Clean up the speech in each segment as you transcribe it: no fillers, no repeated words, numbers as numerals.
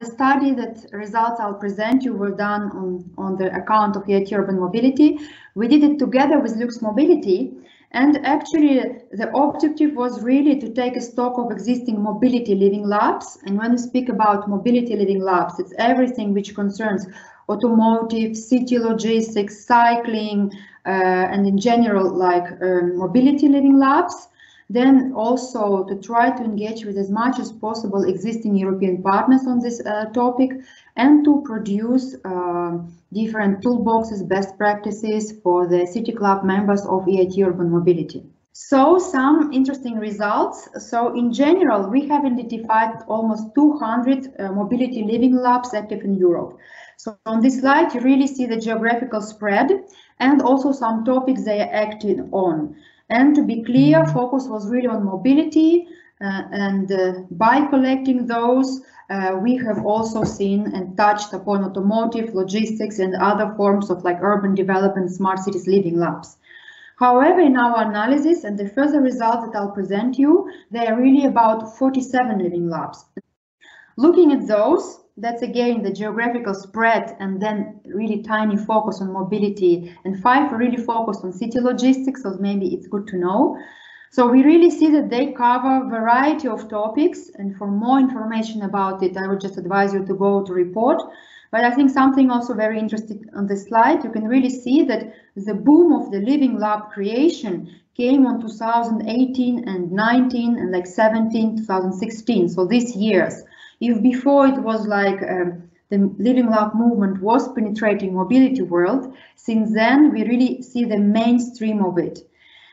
study that results I'll present you were done on the account of EIT Urban Mobility. We did it together with Lux Mobility, and actually the objective was really to take a stock of existing mobility living labs. And when we speak about mobility living labs, it's everything which concerns automotive, city logistics, cycling, and in general like mobility living labs. Then also to try to engage with as much as possible existing European partners on this topic, and to produce different toolboxes, best practices for the City Club members of EIT Urban Mobility. So some interesting results. So in general, we have identified almost 200 mobility living labs active in Europe. So on this slide, you really see the geographical spread and also some topics they are acting on. And to be clear, focus was really on mobility, and by collecting those, we have also seen and touched upon automotive, logistics, and other forms of like urban development, smart cities living labs. However, in our analysis and the further results that I'll present you, they are really about 47 living labs. Looking at those, that's again the geographical spread, and then really tiny focus on mobility, and 5 really focused on city logistics, so maybe it's good to know. So we really see that they cover a variety of topics, and for more information about it, I would just advise you to go to report. But I think something also very interesting on the slide, you can really see that the boom of the living lab creation came on 2018 and 19 and like 17, 2016, so these years. If before it was like the living lab movement was penetrating mobility world, since then we really see the mainstream of it.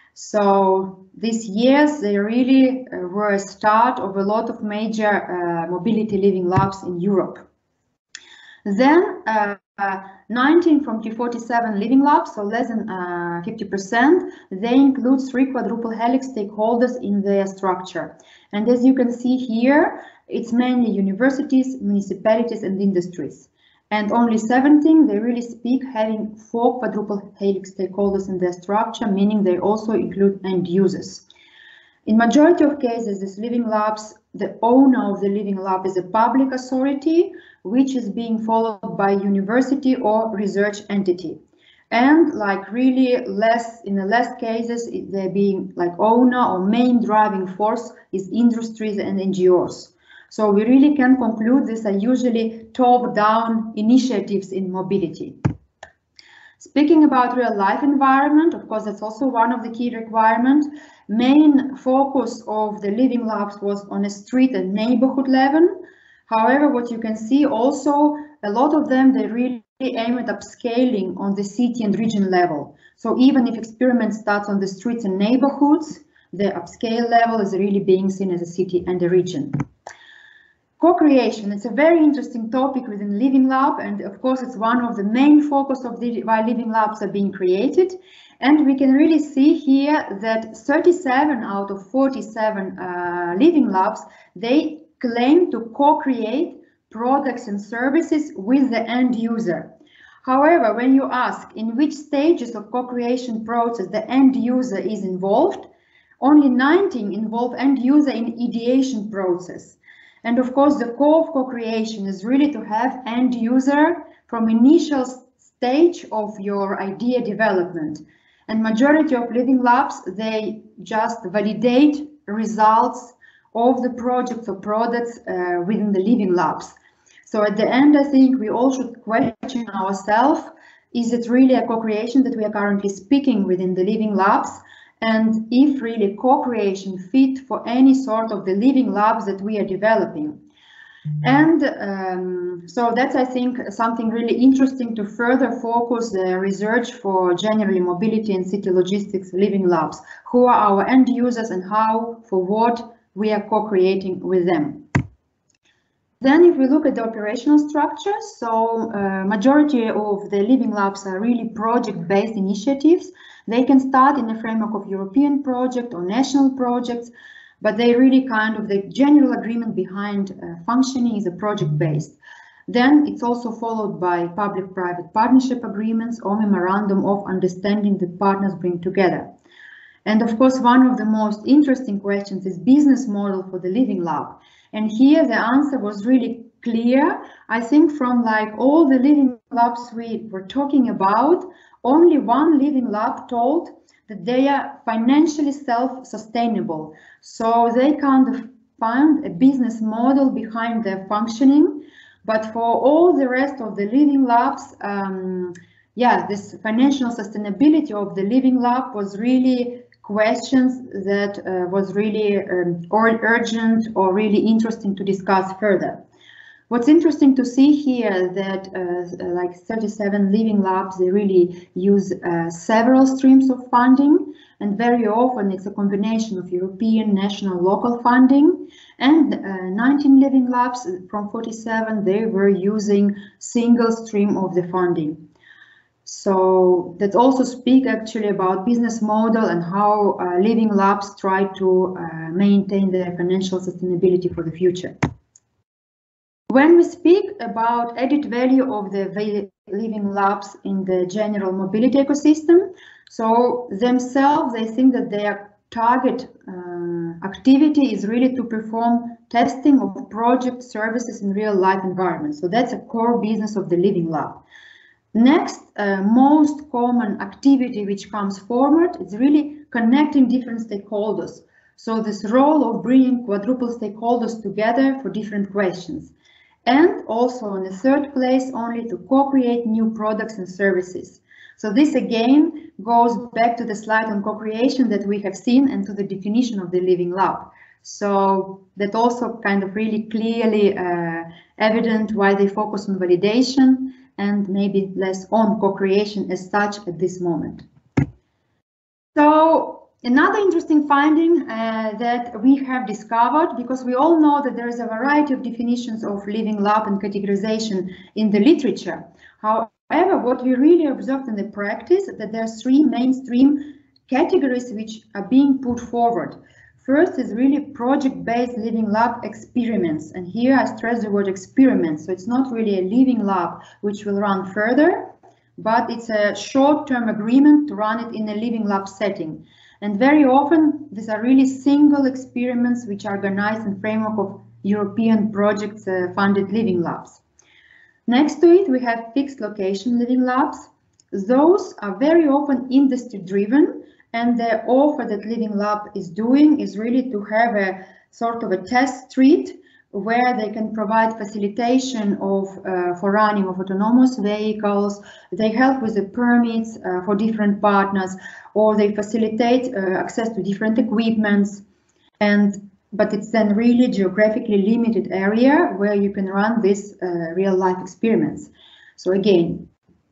So these years, they really were a start of a lot of major mobility living labs in Europe. Then 19 from the 47 living labs, so less than 50%, they include 3 quadruple helix stakeholders in their structure. And as you can see here, it's mainly universities, municipalities, and industries. And only 17, they really speak having 4 quadruple helix stakeholders in their structure, meaning they also include end users. In majority of cases, these living labs, the owner of the living lab is a public authority, which is being followed by university or research entity. And like really in the less cases, they're being like owner or main driving force is industries and NGOs. So we really can conclude these are usually top-down initiatives in mobility. Speaking about real life environment, of course, that's also one of the key requirements. Main focus of the living labs was on a street and neighborhood level. However, what you can see also, a lot of them, they really aim at upscaling on the city and region level. So even if experiment starts on the streets and neighborhoods, the upscale level is really being seen as a city and a region. Co-creation, it's a very interesting topic within Living Lab, and of course it's one of the main focus of why Living Labs are being created. And we can really see here that 37 out of 47 Living Labs, they claim to co-create products and services with the end user. However, when you ask in which stages of co-creation process the end user is involved, only 19 involve end user in ideation process. And of course, the core of co-creation is really to have end user from initial stage of your idea development. And majority of living labs, they just validate results of the projects or products within the living labs. So at the end, I think we all should question ourselves, is it really a co-creation that we are currently speaking within the living labs? And if really co-creation fit for any sort of the living labs that we are developing. And so that's, I think, something really interesting to further focus the research for generally mobility and city logistics living labs. Who are our end users and how, for what we are co-creating with them. Then if we look at the operational structure, so majority of the living labs are really project-based initiatives. They can start in the framework of European project or national projects, but they really kind of the general agreement behind functioning is a project-based. Then it's also followed by public-private partnership agreements or memorandum of understanding that partners bring together. And of course, one of the most interesting questions is business model for the living lab. And here the answer was really clear. I think from like all the living labs we were talking about, only one living lab told that they are financially self-sustainable. So they kind of found a business model behind their functioning. But for all the rest of the living labs, yeah, this financial sustainability of the living lab was really questions that was really urgent or really interesting to discuss further. What's interesting to see here that like 37 living labs, they really use several streams of funding, and very often it's a combination of European, national, local funding. And 19 living labs from 47, they were using single stream of the funding. So that also speak actually about business model and how living labs try to maintain their financial sustainability for the future. When we speak about added value of the living labs in the general mobility ecosystem, so themselves, they think that their target activity is really to perform testing of project services in real life environments. So that's a core business of the living lab. Next, most common activity which comes forward is really connecting different stakeholders. So this role of bringing quadruple stakeholders together for different questions. And also in the third place, only to co-create new products and services. So this again goes back to the slide on co-creation that we have seen and to the definition of the living lab. So that also kind of really clearly evident why they focus on validation and maybe less on co-creation as such at this moment. So another interesting finding that we have discovered, because we all know that there is a variety of definitions of living lab and categorization in the literature. However, what we really observed in the practice is that there are three mainstream categories which are being put forward. First is really project-based living lab experiments. And here I stress the word experiment. So it's not really a living lab which will run further, but it's a short-term agreement to run it in a living lab setting. And very often these are really single experiments which are organized in framework of European projects funded living labs. Next to it, we have fixed location living labs. Those are very often industry driven, and the offer that living lab is doing is really to have a sort of a test street where they can provide facilitation of for running of autonomous vehicles. They help with the permits for different partners, or they facilitate access to different equipments. But it's then really geographically limited area where you can run this real life experiments. So again,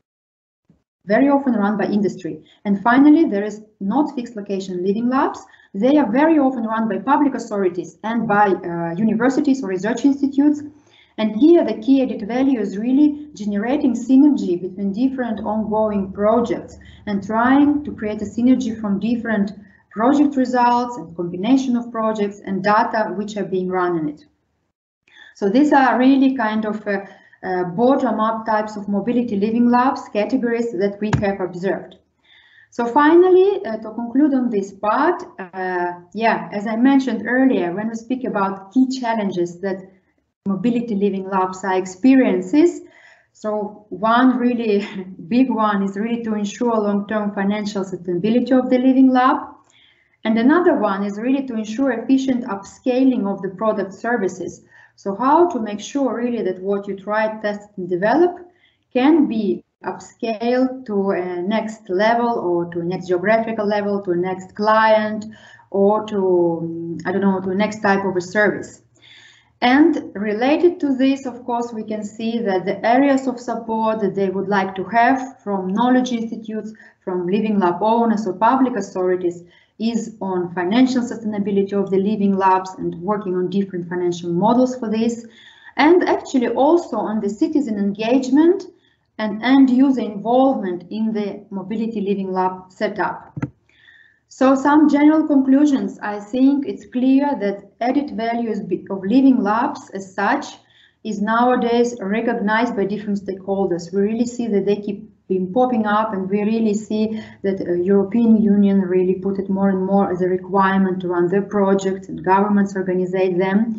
very often run by industry. And finally, there is not fixed location living labs. They are very often run by public authorities and by universities or research institutes. And here the key added value is really generating synergy between different ongoing projects and trying to create a synergy from different project results and combination of projects and data which are being run in it. So these are really kind of bottom-up types of mobility living labs categories that we have observed. So finally, to conclude on this part, yeah, as I mentioned earlier, when we speak about key challenges that mobility living labs are experiences, so one really big one is really to ensure long-term financial sustainability of the living lab. And another one is really to ensure efficient upscaling of the product services. So how to make sure really that what you try, test and develop can be upscaled to a next level or to a next geographical level, to a next client, or to, I don't know, to a next type of a service. And related to this, of course, we can see that the areas of support that they would like to have from knowledge institutes, from living lab owners or public authorities is on financial sustainability of the living labs and working on different financial models for this, and actually also on the citizen engagement and end user involvement in the mobility living lab setup. So some general conclusions. I think it's clear that added values of living labs as such is nowadays recognized by different stakeholders. We really see that they keep been popping up, and we really see that the European Union really put it more and more as a requirement to run their projects, and governments organize them.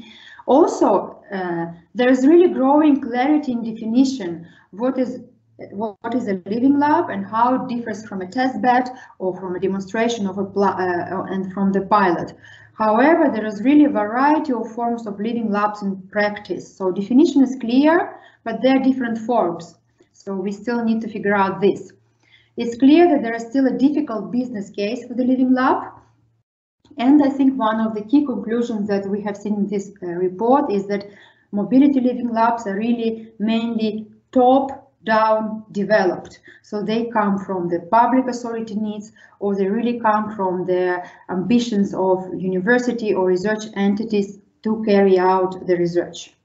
Also, there is really growing clarity in definition what is a living lab and how it differs from a test bed or from a demonstration of and from the pilot. However, there is really a variety of forms of living labs in practice. So definition is clear, but there are different forms. So we still need to figure out this. It's clear that there is still a difficult business case for the living lab. And I think one of the key conclusions that we have seen in this report is that mobility living labs are really mainly top-down developed. So they come from the public authority needs, or they really come from the ambitions of university or research entities to carry out the research.